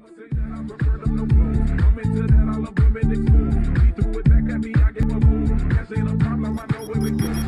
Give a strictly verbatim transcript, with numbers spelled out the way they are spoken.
say that I prefer them no clothes. I'm into that, I love women exposed. He threw it back at me, I gave a move. Cash ain't a problem, I know where we go.